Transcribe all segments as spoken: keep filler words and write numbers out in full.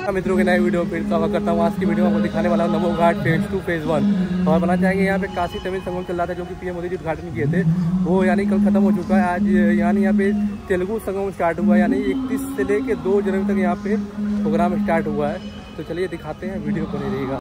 मित्रों के नए वीडियो फिर स्वागत करता हूँ। आज की वीडियो में आपको दिखाने वाला हूँ Namo Ghat phase two phase one. और बताना चाहेंगे यहाँ पे काशी तमिल संगम चल रहा था जो कि पीएम मोदी जी उद्घाटन किए थे, वो यानी कल खत्म हो चुका है। आज यानी यहाँ पे तेलुगु संगम स्टार्ट हुआ है, यानी इकतीस से लेकर दो जनवरी तक यहाँ पे प्रोग्राम स्टार्ट हुआ है। तो चलिए दिखाते हैं, वीडियो बने रहेगा।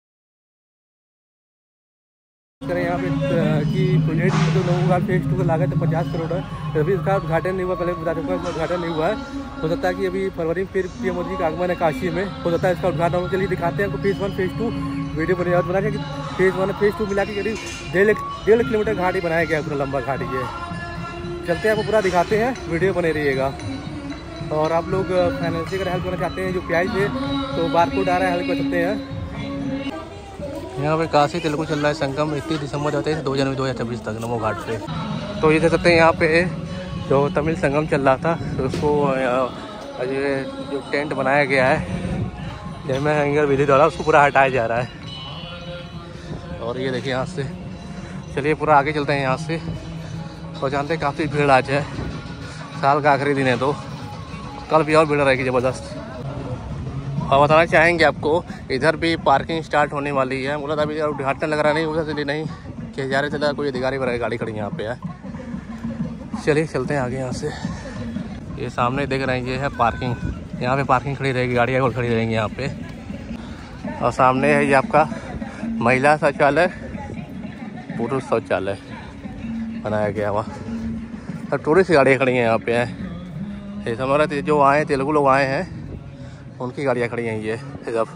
करें यहाँ पे कि प्रोजेक्ट जो नमो घाट फेज टू का लागत है पचास करोड़ है। अभी इसका उद्घाटन नहीं हुआ, पहले बता चुका है उद्घाटन नहीं हुआ है। हो सकता है कि अभी फरवरी में फिर पीएम मोदी का आगमन है काशी में, हो सकता है इसका उद्घाटन हो। चलिए दिखाते हैं आपको phase one phase two video बने। और बनाया कि फेज वन फेज टू मिला के करीब डेढ़ डेढ़ किलोमीटर घाट ही बनाया गया है, पूरा लंबा घाट ये। चलते हैं आपको पूरा दिखाते हैं, वीडियो बने रहिएगा। और आप लोग फाइनेंशियल अगर हेल्प करना चाहते हैं जो प्याज है तो बारकोड आ रहा है, हेल्प कर सकते हैं। यहाँ पे काशी तेलुगु चल रहा है संगम इकतीस दिसंबर होते हैं दो जनवरी दो हज़ार छब्बीस तक नमो घाट पे। तो ये देख सकते हैं यहाँ पे जो तमिल संगम चल रहा था तो उसको ये जो टेंट बनाया गया है जिसमें हैंगर विधि द्वारा उसको पूरा हटाया जा रहा है। और ये देखिए यहाँ से, चलिए पूरा आगे चलते हैं यहाँ से। और जानते हैं काफ़ी भीड़ आज है, साल का आखिरी दिन है तो कल भी और भीड़ रहेगी ज़बरदस्त। और बताना चाहेंगे आपको इधर भी पार्किंग स्टार्ट होने वाली है। बोला था अभी उद्घाटन लग रहा नहीं उधर से नहीं कि जा रहे चला कोई अधिकारी वगैरह गाड़ी खड़ी यहाँ पे है। चलिए चलते हैं आगे यहाँ से। ये सामने देख रहे हैं ये है पार्किंग, यहाँ पे पार्किंग खड़ी रहेगी, गाड़ियाँ और खड़ी रहेंगी यहाँ पे। और सामने है ये आपका महिला शौचालय पुरुष शौचालय बनाया गया हुआ। और टूरिस्ट गाड़ियाँ खड़ी हैं यहाँ पे है। ये समझ रहे थे जो आए तेलुगु लोग आए हैं उनकी गाड़ियाँ खड़ी हैं ये सब।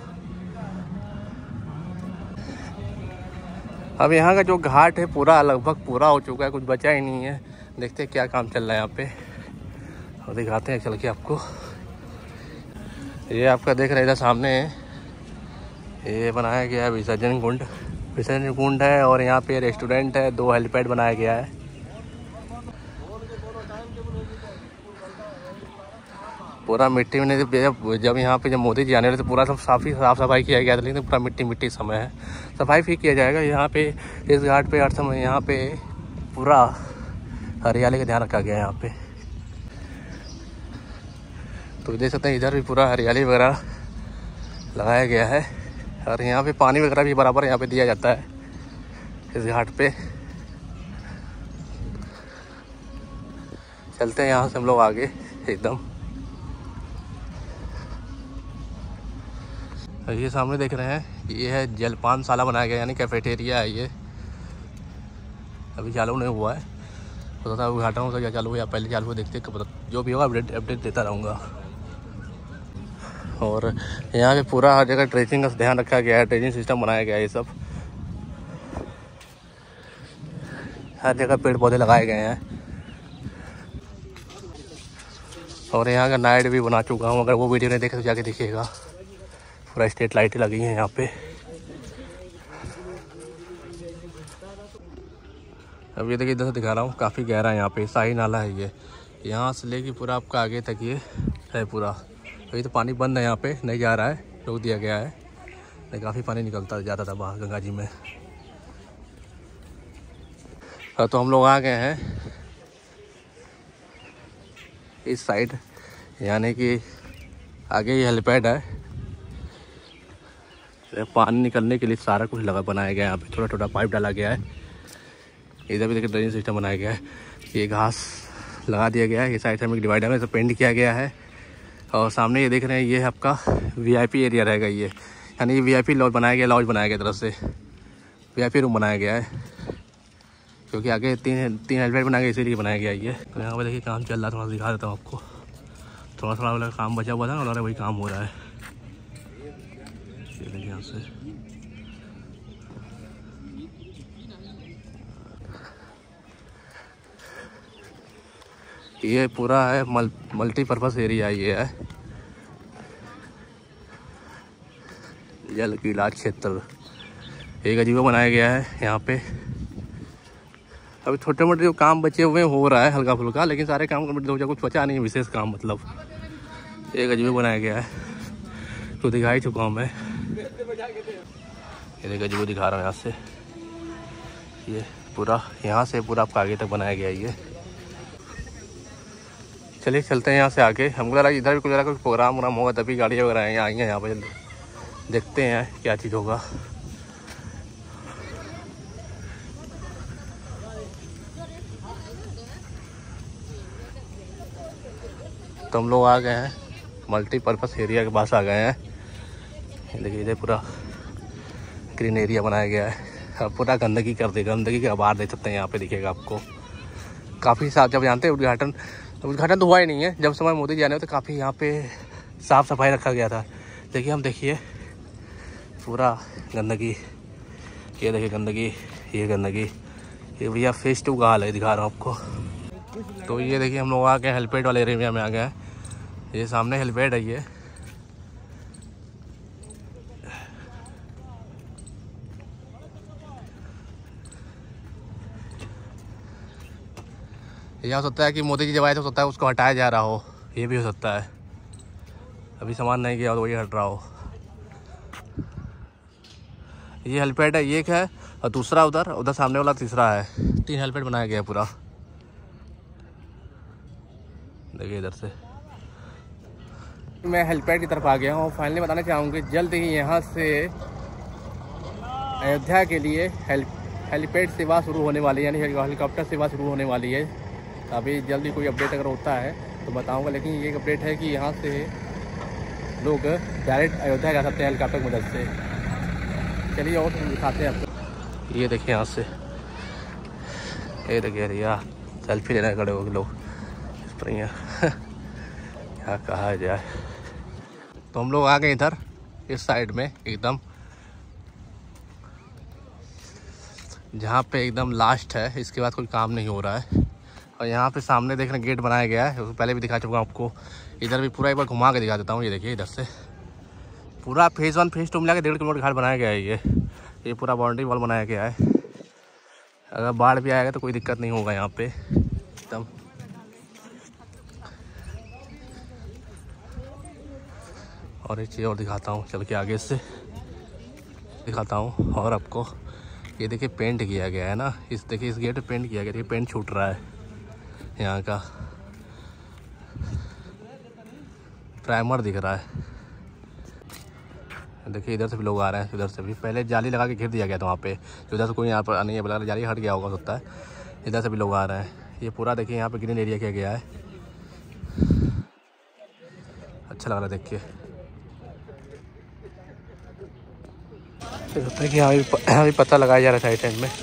अब यहाँ का जो घाट है पूरा लगभग पूरा हो चुका है, कुछ बचा ही नहीं है। देखते हैं क्या काम चल रहा है यहाँ पे और दिखाते हैं चल के आपको। ये आपका देख रहे इधर सामने ये बनाया गया है विसर्जन कुंड, विसर्जन कुंड है। और यहाँ पे रेस्टोरेंट है, दो हेलीपैड बनाया गया है। पूरा मिट्टी में जब यहाँ पे जब मोदी जी आने वाले तो पूरा सब साफ ही साफ सफाई किया गया था, लेकिन पूरा मिट्टी मिट्टी समय है, सफाई भी किया जाएगा। यहाँ पे इस घाट पे हर समय यहाँ पे पूरा हरियाली का ध्यान रखा गया है यहाँ पे। तो देख सकते हैं इधर भी पूरा हरियाली वगैरह लगाया गया है। और यहाँ पे पानी वगैरह भी बराबर यहाँ पे दिया जाता है इस घाट पे। चलते हैं यहाँ से हम लोग आगे एकदम। ये सामने देख रहे हैं ये है जलपानशाला बनाया गया, यानी कैफेटेरिया है ये। अभी चालू नहीं हुआ है, पता था उद्घाटन होता क्या चालू हो या पहले चालू हो, देखते हैं जो भी होगा अपडेट अपडेट देता रहूँगा। और यहाँ पे पूरा हर जगह ट्रेसिंग का ध्यान रखा गया है, ट्रेसिंग सिस्टम बनाया गया है ये सब। हर जगह पेड़ पौधे लगाए गए हैं। और यहाँ का नाइट भी बना चुका हूँ, अगर वो वीडियो नहीं देखे तो जाके देखिएगा। पूरा स्ट्रीट लाइटें लगी हैं यहाँ पे। अब ये देखिए इधर से दिखा रहा हूँ, काफ़ी गहरा है यहाँ पे, शाही नाला है ये। यहाँ से लेके पूरा आपका आगे तक ये है पूरा। अभी तो पानी बंद है यहाँ पे, नहीं जा रहा है, रोक दिया गया है। नहीं काफ़ी पानी निकलता जाता था बाहर गंगा जी में। तो हम लोग आ गए हैं इस साइड, यानी कि आगे ये हेलीपैड है। पानी निकलने के लिए सारा कुछ लगा बनाया गया है यहाँ पे, छोटा छोटा पाइप डाला गया है। इधर भी देखिए ड्रेनेज सिस्टम बनाया गया है। ये घास लगा दिया गया है, ये साइड साइड में डिवाइडर में पेंट किया गया है। और सामने ये देख रहे हैं ये आपका वीआईपी एरिया रहेगा ये, यानी ये वीआईपी लॉज बनाया गया, लॉज बनाया गया तरफ से वीआईपी रूम बनाया गया है, क्योंकि आगे तीन तीन हेलीपैड बनाया गया इसीलिए बनाया गया ये। तो यहाँ पर देखिए काम चल रहा है, थोड़ा दिखा देता हूँ आपको। थोड़ा थोड़ा वाला काम बचा हुआ था और वही काम हो रहा है। यहाँ से ये पूरा है मल, मल्टीपर्पज़ एरिया ये है, जल क्रीड़ा क्षेत्र। एक अजीबा बनाया गया है यहाँ पे। अभी छोटे मोटे जो काम बचे हुए हो रहा है हल्का फुल्का, लेकिन सारे काम कंप्लीट हो जाए, कुछ बचा नहीं है विशेष काम। मतलब एक अजीबा बनाया गया है तो दिखा ही चुका हूँ मैं। ये देखिए अजीबा दिखा रहा हूँ यहाँ से, ये पूरा यहाँ से पूरा आपका आगे तक बनाया गया है ये। चलिए चलते हैं यहाँ से आगे। हमको लगा इधर भी कुछ जरा कुछ प्रोग्राम वोग्राम होगा तभी गाड़ी वगैरह आएंगे आएंगे यहाँ पर। जल्दी देखते हैं क्या चीज़ होगा। तो हम लोग आ गए हैं मल्टीपर्पज़ एरिया के पास आ गए हैं। देखिए इधर पूरा ग्रीन एरिया बनाया गया है। अब पूरा गंदगी कर देगा, गंदगी के आभार देख सकते हैं यहाँ पे दिखेगा आपको। काफ़ी साफ, जब जानते हैं उद्घाटन उद्घाटन तो हुआ ही नहीं है, जब समय मोदी जी आने तो काफ़ी यहाँ पे साफ़ सफाई रखा गया था। देखिए हम देखिए पूरा गंदगी, ये देखिए गंदगी, ये गंदगी, ये भैया फेस टू का हाल है, दिखा रहा हूँ आपको। तो ये देखिए हम लोग आ गए हेलपैड वाले एरिया में आ गए हैं। ये सामने हेलपैड है। ये यह हो सकता है कि मोदी जी जब आए तो हो सकता है उसको हटाया जा रहा हो, ये भी हो सकता है। अभी सामान नहीं गया तो वही हट रहा हो। ये हेलपैड है, ये एक है और दूसरा उधर उधर सामने वाला तीसरा है। तीन हेलपैड बनाया गया है पूरा। देखिए इधर से मैं हेलपैड की तरफ आ गया हूँ और फाइनली बताना चाहूँगी जल्द ही यहाँ से अयोध्या के लिए हेल हेलीपैड सेवा शुरू होने वाली है, यानी हेलीकॉप्टर सेवा शुरू होने वाली है। अभी जल्दी कोई अपडेट अगर होता है तो बताऊंगा, लेकिन ये एक अपडेट है कि यहाँ से लोग डायरेक्ट अयोध्या जा सकते हैं हेलीकॉप्टर की मदद से। चलिए और दिखाते हैं आपको। ये देखिए यहाँ से, ये देखिए भैया सेल्फी लेने खड़े हो लोग इस पर। यहाँ क्या कहा जाए। तो हम लोग आ गए इधर इस साइड में एकदम, जहाँ पे एकदम लास्ट है, इसके बाद कोई काम नहीं हो रहा है। और यहाँ पे सामने देख रहे गेट बनाया गया है, पहले भी दिखा चुका हूँ आपको। इधर भी पूरा एक बार घुमा के दिखा देता हूँ। ये देखिए इधर से पूरा फेज़ वन फेज़ टू मिला के डेढ़ किलोमीटर घाट बनाया गया है। ये ये पूरा बाउंड्री वॉल बनाया गया है। अगर बाढ़ भी आएगा तो कोई दिक्कत नहीं होगा यहाँ पे एकदम। और एक चीज़ और दिखाता हूँ, चल के आगे से दिखाता हूँ और आपको। ये देखिए पेंट किया गया है ना, इस देखिए इस गेट पे पेंट किया गया। देखिए पेंट छूट रहा है यहाँ का, प्राइमर दिख रहा है। देखिए इधर से भी लोग आ रहे हैं, इधर से भी। पहले जाली लगा के घेर दिया गया था वहाँ पे, तो इधर से कोई यहाँ पर नहीं है, बोला जाली हट गया होगा सकता है। इधर से भी लोग आ रहे हैं। ये पूरा देखिए यहाँ पे ग्रीन एरिया किया गया है। अच्छा लग रहा है देख के। देखिए यहाँ भी पत्थर लगाया जा रहा है साइड में।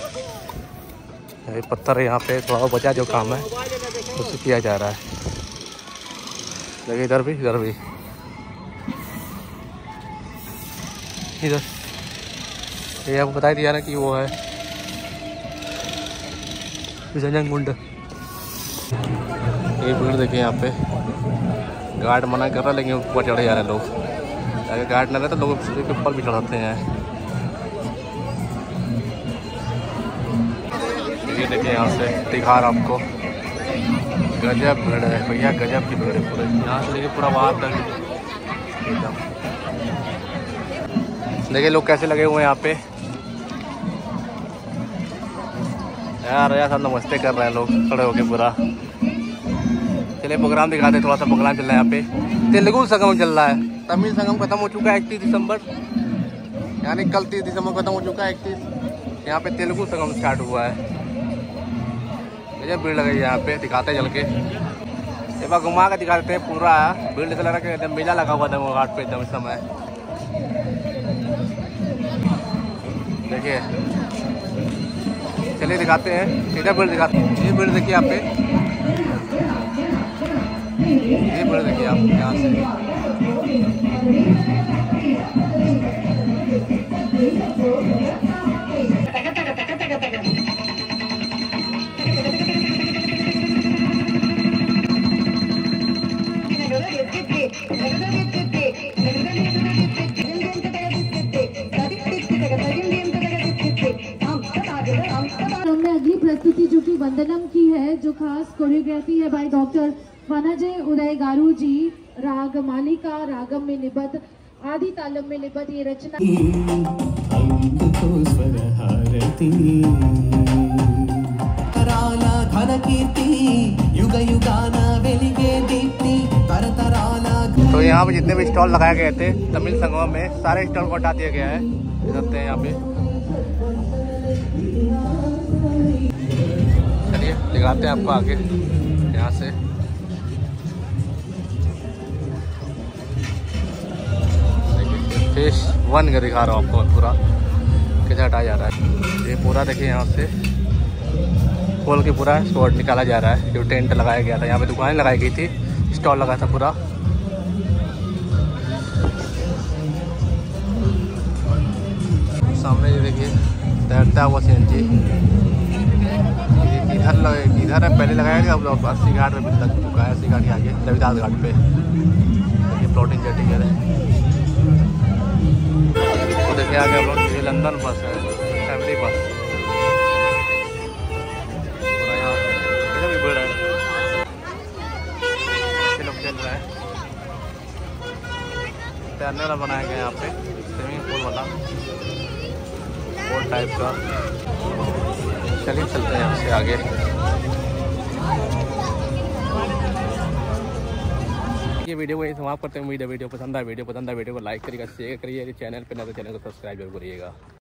पत्थर यहाँ पे थोड़ा बचा जो काम है उससे किया जा रहा है। देखिए इधर भी, इधर भी, इधर ये आपको बता दिया ना कि वो है विसर्जन कुंड। ये भीड़ देखिए यहाँ पे, गार्ड मना कर रहा है लेकिन ऊपर चढ़े जा रहे हैं लोग। अगर गार्ड ना रहे तो लोग ऊपर भी चढ़ाते हैं। ये देखिए यहाँ से दिखा रहा आपको, गजब भीड़ है भैया, गजब की भीड़ है पूरे। यहाँ से देखिए पूरा वहाँ तक एकदम। देखिए लोग कैसे लगे हुए हैं यहाँ पे यार। यार सब नमस्ते कर रहे हैं लोग खड़े होके पूरा। चलिए प्रोग्राम दिखाते हैं, थोड़ा सा प्रोग्राम चल रहा है यहाँ पे। तेलुगु संगम चल रहा है। तमिल संगम खत्म हो चुका है इकतीस दिसंबर, यानी कल तीस दिसंबर खत्म हो चुका है इकतीस। यहाँ पे तेलुगु संगम स्टार्ट हुआ है। मुझे भीड़ लगी है यहाँ पे, दिखाते चल के। एक बार घुमा के दिखा देते हैं पूरा भीड़। ऐसा लग रहा है कि मेला लगा हुआ था वो घाट पे एकदम इस समय। देखिए चलिए दिखाते हैं, इधर भीड़ दिखाते हैं। ये भीड़ देखिए यहाँ पे, ये भीड़ देखिए आप यहाँ से। हमने अगली प्रस्तुति जो कि वंदनम की है, जो खास कोरियोग्राफी है बाय डॉक्टर वनजय उदय गारू जी। राग मालिका रागम में निबद्ध, आदि तालम में निबद्ध ये रचना। యుగ యుగాన వెలిగే तो यहाँ पे जितने भी स्टॉल लगाए गए थे तमिल संगम में, सारे स्टॉल को हटा दिया गया है। देख सकते हैं यहाँ पे। चलिए दिखाते हैं आपको आगे यहाँ से। फेस वन का दिखा रहा हूँ आपको पूरा कैसे हटाया जा रहा है। ये पूरा देखिए यहाँ से खोल के पूरा शॉट निकाला जा रहा है। जो टेंट लगाया गया था, यहाँ पे दुकानें लगाई गई थी, स्टॉल लगा था पूरा। सामने ये देखिए तैरता हुआ सी एन जी इधर लगे, इधर पहले लगाया था, अब अस्सी घाट में लग चुका है। अस्सी घाट के आगे रविदास घाट पे देखिए प्लॉटिंग जेटिंग है। तो देखिए आगे हम लोग, ये लंदन बस है, फैमिली बस। पूरा यहाँ इधर भी भीड़ है, बच्चे लोग खेल रहे हैं। तैरने वाला बनाया गया यहाँ पे, स्विमिंग पूल वाला बोट टाइप का। चलिए चलते हैं यहाँ से आगे। ये वीडियो को यही समाप्त करते हैं। उम्मीद है वीडियो पसंद आए। वीडियो पसंद आए वीडियो को लाइक करिएगा, शेयर करिए। चैनल पे ना तो चैनल को सब्सक्राइब जरूर करिएगा।